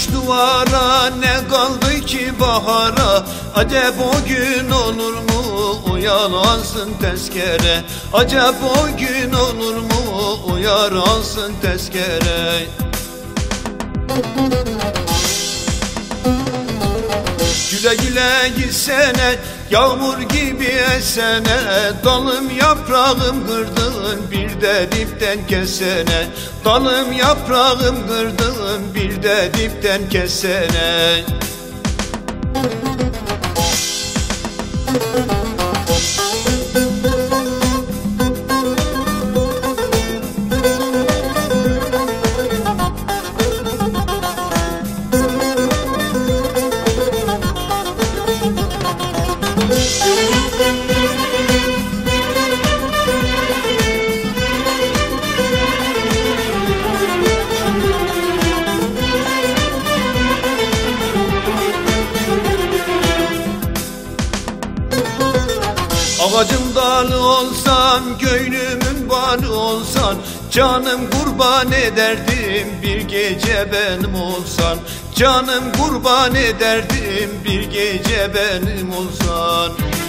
kış duvara, ne kaldı ki bahara? Acep o gün olur mu uyar alsın tezkere? Acep o gün olur mu uyar alsın tezkere? Güle güle gitsene, yağmur gibi esene, dalım yaprağım kırdın bir de dipten kesene. Dalım yaprağım kırdın bir de dipten kesene. Ağacın dalı olsan, gönlümün bağlı olsan, canım kurban ederdim bir gece benim olsan. Canım kurban ederdim bir gece benim olsan.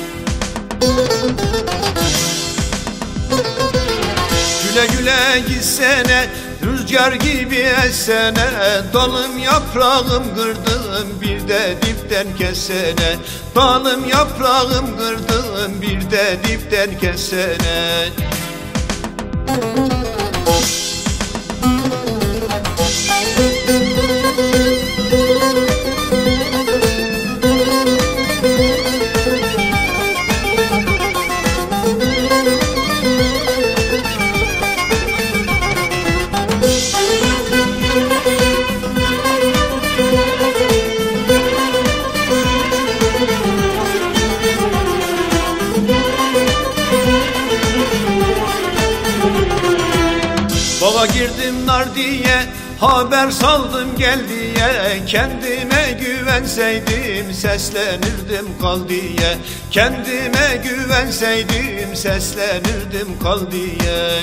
Güle güle gitsene, rüzgar gibi essene, dalım yaprağım kırdım bir de dipten kesene. Dalım yaprağım kırdım bir de dipten kesene. Bağa girdim nar diye, haber saldım gel diye. Kendime güvenseydim seslenirdim kal diye. Kendime güvenseydim seslenirdim kal diye.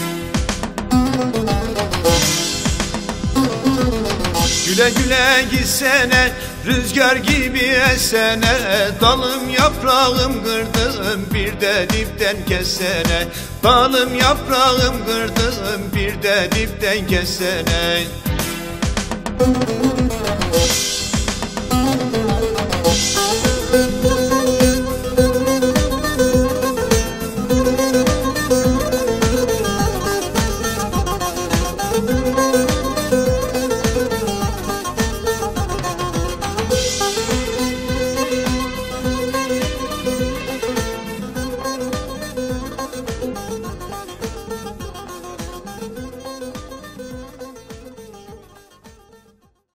Güle güle gitsene, rüzgar gibi esene, dalım yaprağım kırdım bir de dipten kesene. Dalım yaprağım kırdım bir de dipten kesene.